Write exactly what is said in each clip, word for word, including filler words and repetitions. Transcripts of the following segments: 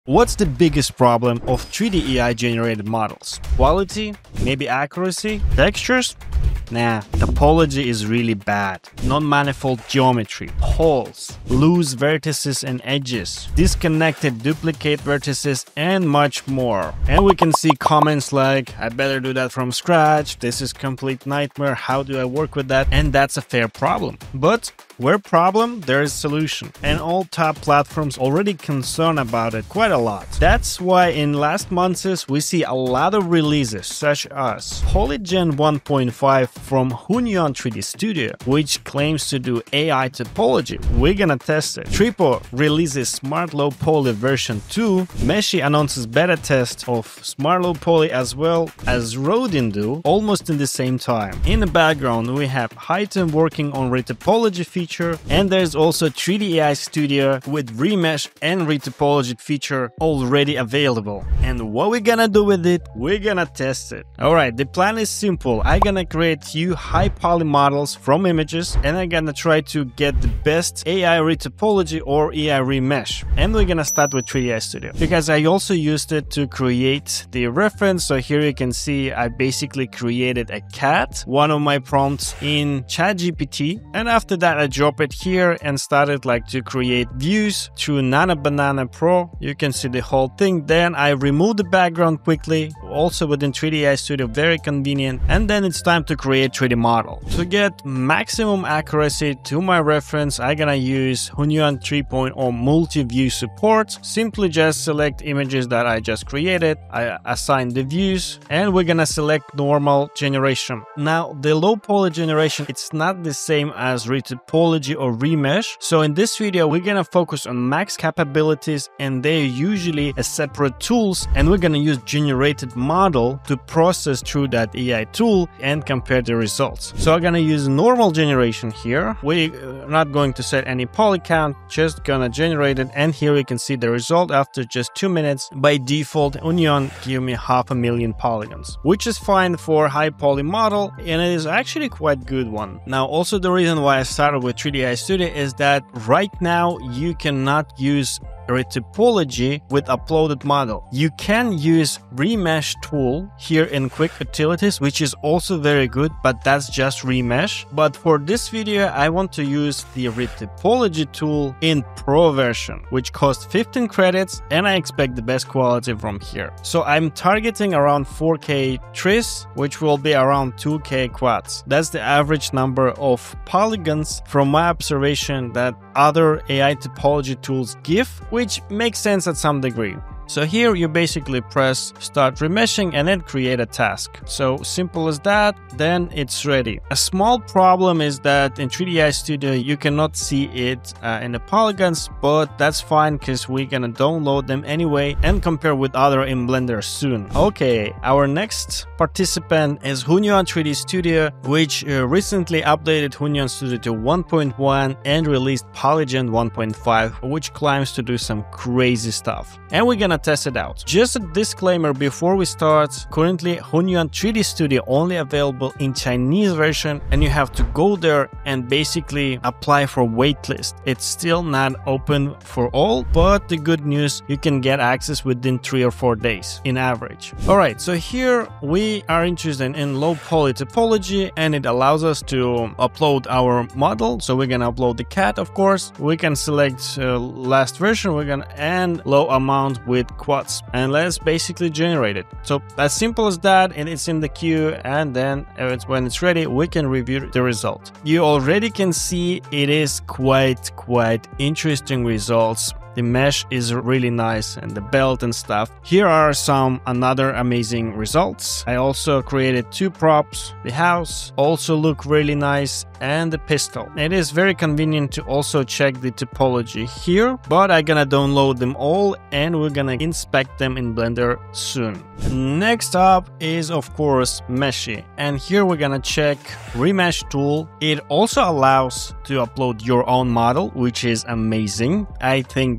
What's the biggest problem of three D A I generated models? Quality? Maybe accuracy? Textures? Nah, topology is really bad. Non-manifold geometry, holes, loose vertices and edges, disconnected duplicate vertices, and much more. And we can see comments like, I better do that from scratch, this is complete nightmare, how do I work with that? And that's a fair problem. But where problem, there is solution. And all top platforms already concerned about it quite a lot. That's why in last months we see a lot of releases such as PolyGen one point five from Hunyuan three D Studio, which claims to do A I topology. We're gonna test it. Tripo releases Smart Low Poly version two. Meshy announces beta test of Smart Low Poly as well as Rodin do almost in the same time. In the background we have Hunyuan working on Retopology feature, and there's also three D A I Studio with Remesh and Retopology feature already available. And what we're gonna do with it? We're gonna test it. Alright, the plan is simple. I'm gonna create few high poly models from images, and I'm gonna try to get the best A I Retopology or A I Remesh. And we're gonna start with three D A I Studio because I also used it to create the reference. So here you can see I basically created a cat, one of my prompts in ChatGPT, and after that I drop it here and started like to create views through Nano Banana Pro. You can see the whole thing. Then I remove the background quickly, also within three D A I Studio, very convenient. And then it's time to create three D model. To get maximum accuracy to my reference, I'm gonna use Hunyuan three point oh multi-view support. Simply just select images that I just created, I assign the views, and we're gonna select normal generation. Now the low poly generation, it's not the same as Retopology or Remesh. So in this video we're gonna focus on max capabilities, and they're usually a separate tools, and we're gonna use generated model to process through that A I tool and compare the results. So I'm gonna use normal generation here. We're not going to set any poly count, just gonna generate it, and here you can see the result after just two minutes. By default, Hunyuan give me half a million polygons, which is fine for high poly model, and it is actually quite good one. Now also the reason why I started with three D A I Studio is that right now you cannot use Retopology with uploaded model. You can use Remesh tool here in quick utilities, which is also very good, but that's just Remesh. But for this video I want to use the Retopology tool in Pro version, which costs fifteen credits, and I expect the best quality from here. So I'm targeting around four K tris, which will be around two K quads. That's the average number of polygons from my observation that other A I topology tools give, which makes sense at some degree. So here you basically press start remeshing and then create a task. So simple as that, then it's ready. A small problem is that in three D A I Studio you cannot see it uh, in the polygons, but that's fine because we're gonna download them anyway and compare with other in Blender soon. Okay, our next participant is Hunyuan three D Studio, which uh, recently updated Hunyuan Studio to one point one and released PolyGen one point five, which claims to do some crazy stuff. And we're gonna test it out. Just a disclaimer before we start, currently Hunyuan three D Studio only available in Chinese version, and you have to go there and basically apply for waitlist. It's still not open for all, but the good news, you can get access within three or four days in average. Alright, so here we are interested in low poly topology, and it allows us to upload our model. So we're gonna upload the cat, of course. We can select uh, last version, we're gonna and low amount with quads, and let's basically generate it. So as simple as that, and it's in the queue, and then it's, when it's ready we can review the result. You already can see it is quite quite interesting results. The mesh is really nice, and the belt and stuff. Here are some another amazing results. I also created two props. The house also look really nice, and the pistol. It is very convenient to also check the topology here, but I'm gonna download them all and we're gonna inspect them in Blender soon. Next up is of course Meshy, and here we're gonna check Remesh tool. It also allows to upload your own model, which is amazing. I think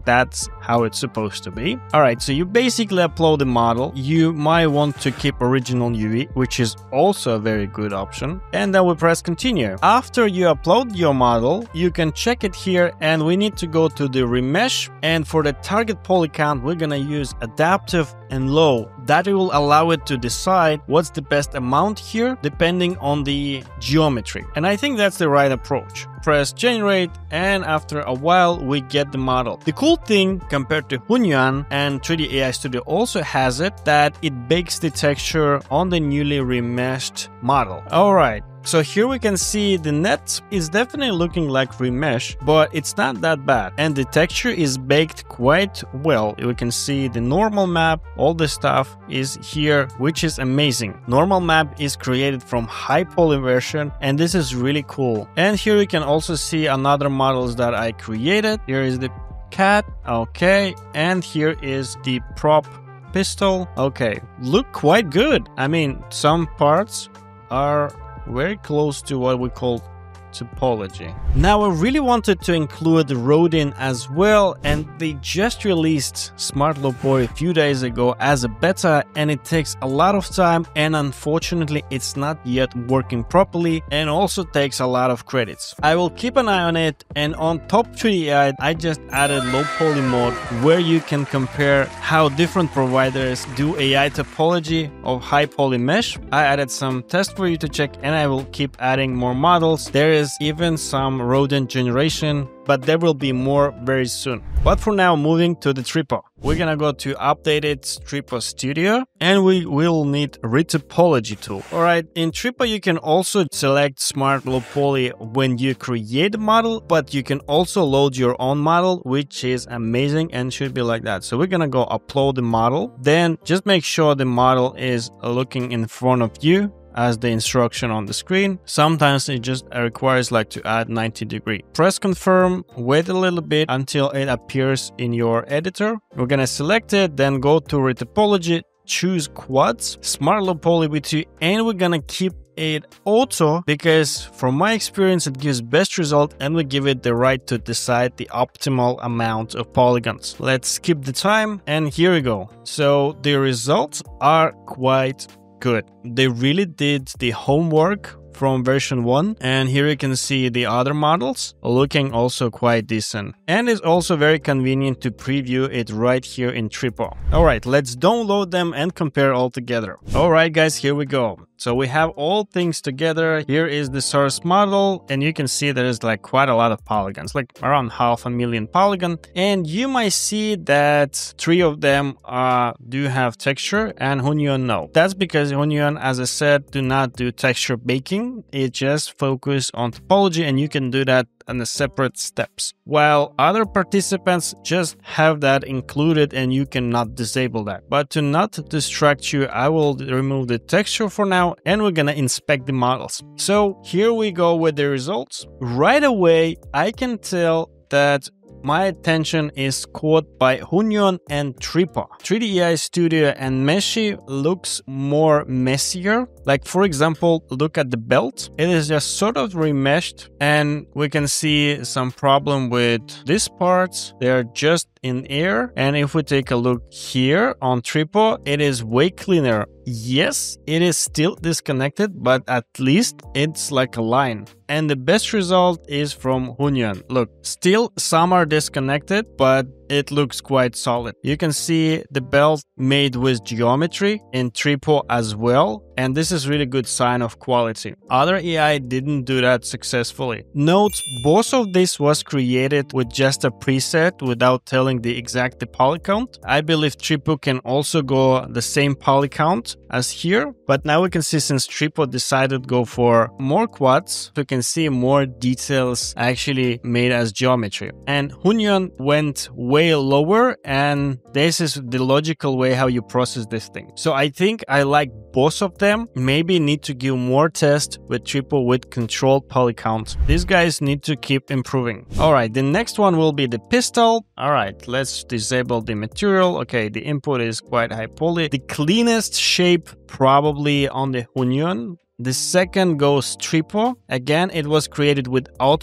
think that's how it's supposed to be. All right, so you basically upload the model. You might want to keep original U V, which is also a very good option. And then we press continue. After you upload your model, you can check it here, and we need to go to the Remesh. And for the target poly count, we're gonna use adaptive and low. That will allow it to decide what's the best amount here depending on the geometry. And I think that's the right approach. Press generate, and after a while we get the model. The cool thing compared to Hunyuan, and three D A I Studio also has it, that it bakes the texture on the newly remeshed model. Alright, so here we can see the net is definitely looking like remesh, but it's not that bad. And the texture is baked quite well. We can see the normal map, all the stuff is here, which is amazing. Normal map is created from high poly version, and this is really cool. And here we can also see another models that I created. Here is the cat, okay, and here is the prop pistol. Okay, look quite good. I mean, some parts are very close to what we call topology. Now I really wanted to include Rodin as well, and they just released Smart Low Poly a few days ago as a beta, and it takes a lot of time, and unfortunately it's not yet working properly, and also takes a lot of credits. I will keep an eye on it. And on top three D A I, I just added low poly mode, where you can compare how different providers do A I topology of high poly mesh. I added some tests for you to check, and I will keep adding more models. There is even some rodent generation, but there will be more very soon. But for now, moving to the Tripo. We're gonna go to updated Tripo Studio, and we will need Retopology tool. All right, in Tripo you can also select Smart Low Poly when you create a model, but you can also load your own model, which is amazing and should be like that. So we're gonna go upload the model, then just make sure the model is looking in front of you as the instruction on the screen. Sometimes it just requires like to add ninety degree. Press confirm, wait a little bit until it appears in your editor. We're gonna select it, then go to Retopology, choose quads, Smart Low Poly with you, and we're gonna keep it auto because from my experience it gives best result, and we give it the right to decide the optimal amount of polygons. Let's skip the time, and here we go. So the results are quite good. They really did the homework from version one, and here you can see the other models looking also quite decent, and it's also very convenient to preview it right here in Tripo. All right, let's download them and compare all together. All right guys, here we go. So we have all things together. Here is the source model, and you can see there's like quite a lot of polygons, like around half a million polygon. And you might see that three of them uh, do have texture and Hunyuan no. That's because Hunyuan, as I said, do not do texture baking. It just focus on topology, and you can do that on the separate steps, while other participants just have that included and you cannot disable that. But to not distract you, I will remove the texture for now, and we're gonna inspect the models. So here we go with the results. Right away I can tell that my attention is caught by Hunyuan and Tripo. three D A I Studio and Meshy looks more messier. Like for example, look at the belt. It is just sort of remeshed, and we can see some problem with these parts. They are just in air. And if we take a look here on Tripo, it is way cleaner. Yes, it is still disconnected, but at least it's like a line. And the best result is from Hunyuan. Look, still some are disconnected, but it looks quite solid. You can see the belt made with geometry in Tripo as well, and this is really good sign of quality. Other A I didn't do that successfully. Note, both of this was created with just a preset without telling the exact the poly count. I believe Tripo can also go the same poly count as here, but now we can see since Tripo decided to go for more quads, we can see more details actually made as geometry. And Hunyuan went way lower, and this is the logical way how you process this thing. So I think I like both of them. Maybe need to give more tests with Tripo with controlled poly count. These guys need to keep improving. All right, the next one will be the pistol. All right, let's disable the material. Okay, the input is quite high poly. The cleanest shape probably on the Hunyuan. The second goes Tripo. Again, it was created with auto.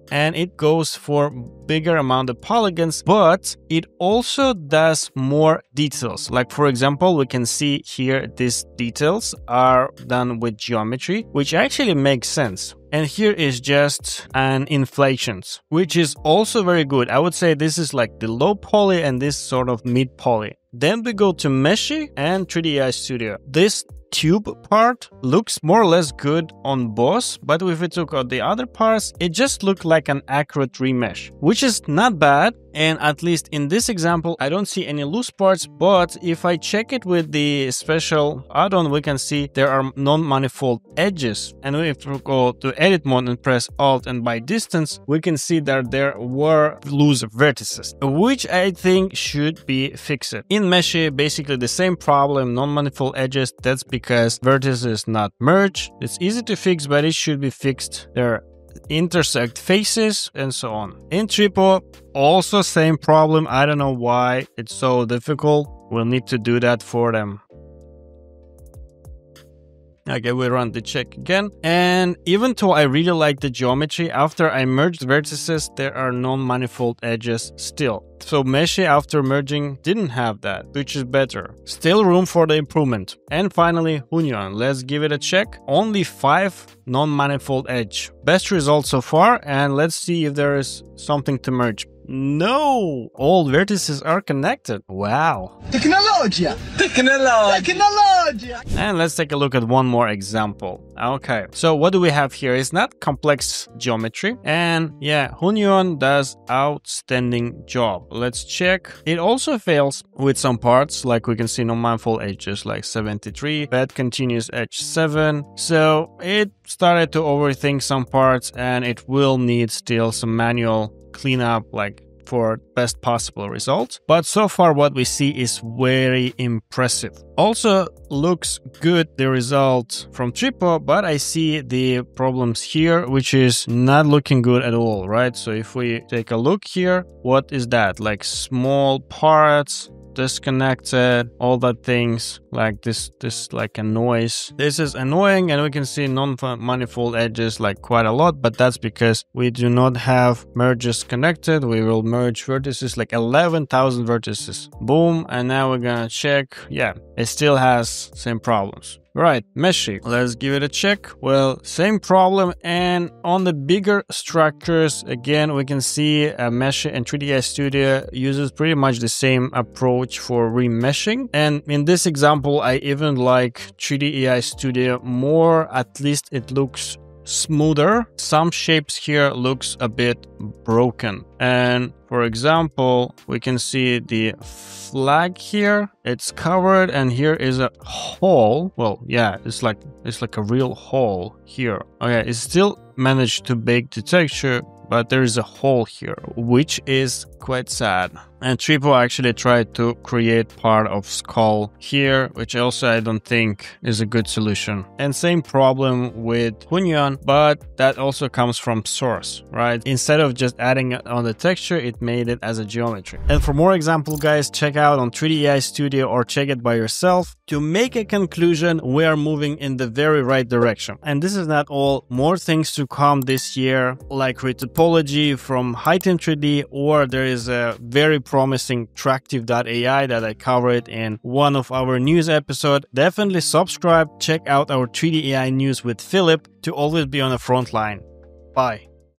and it goes for bigger amount of polygons, but it also does more details. Like for example, we can see here these details are done with geometry, which actually makes sense. And here is just an inflations, which is also very good. I would say this is like the low poly and this sort of mid poly. Then we go to Meshy and three D A I Studio. This tube part looks more or less good on both, but if we took out the other parts, it just looked like an accurate remesh, which is not bad. And at least in this example, I don't see any loose parts, but if I check it with the special add-on, we can see there are non-manifold edges. And if we go to edit mode and press Alt and by distance, we can see that there were loose vertices, which I think should be fixed. In Meshy, basically the same problem, non-manifold edges, that's because vertices not merged. It's easy to fix, but it should be fixed. There intersect faces and so on. In Tripo, also same problem. I don't know why it's so difficult. We'll need to do that for them. Okay, we run the check again. And even though I really like the geometry, after I merged vertices, there are non-manifold edges still. So Meshy after merging didn't have that, which is better. Still room for the improvement. And finally, Hunyuan. Let's give it a check. Only five non-manifold edge. Best result so far, and let's see if there is something to merge. No! All vertices are connected. Wow. Tecnologia! Tecnologia! Tecnologia! And let's take a look at one more example. Okay, so what do we have here? It's not complex geometry. And yeah, Hunyuan does outstanding job. Let's check. It also fails with some parts, like we can see non-manifold edges like seventy-three, bad continuous edge seven. So it started to overthink some parts, and it will need still some manual cleanup, like for best possible result. But so far what we see is very impressive. Also looks good the result from Tripo, but I see the problems here, which is not looking good at all, right? So if we take a look here, what is that? Like small parts, disconnected, all that things like this, this like a noise. This is annoying, and we can see non-manifold edges like quite a lot, but that's because we do not have merges connected. We will merge vertices like eleven thousand vertices. Boom. And now we're gonna check. Yeah, it still has same problems. Right, Meshy, let's give it a check. Well, same problem, and on the bigger structures, again, we can see uh, Meshy and three D A I Studio uses pretty much the same approach for remeshing. And in this example, I even like three D A I Studio more. At least it looks smoother. Some shapes here looks a bit broken. And for example, we can see the flag here. It's covered, and here is a hole. Well, yeah, it's like it's like a real hole here. Okay, it still managed to bake the texture, but there is a hole here, which is quite sad. And Tripo actually tried to create part of skull here, which also I don't think is a good solution. And same problem with Hunyuan, but that also comes from source, right? Instead of just adding it on the texture, it made it as a geometry. And for more example, guys, check out on three D A I Studio or check it by yourself. To make a conclusion, we are moving in the very right direction. And this is not all. More things to come this year, like Retopology from Heighten three D, or there is a very promising Tractive dot A I that I covered in one of our news episodes. Definitely subscribe, check out our three D A I news with Philip to always be on the front line. Bye.